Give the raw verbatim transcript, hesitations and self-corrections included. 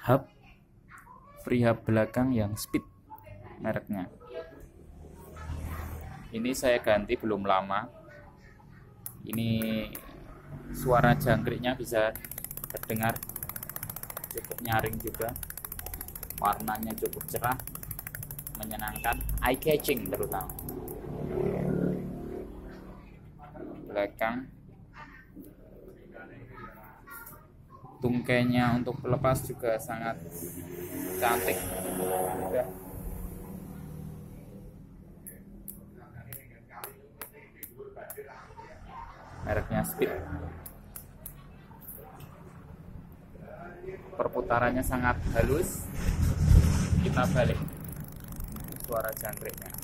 hub, free hub belakang yang speed mereknya. Ini saya ganti belum lama. Ini suara jangkriknya bisa terdengar, cukup nyaring juga. Warnanya cukup cerah, menyenangkan, eye catching terutama. Belakang tungkainya untuk pelepas juga sangat cantik, mudah. Mereknya Speed. Perputarannya sangat halus. Kita balik suara jangkriknya.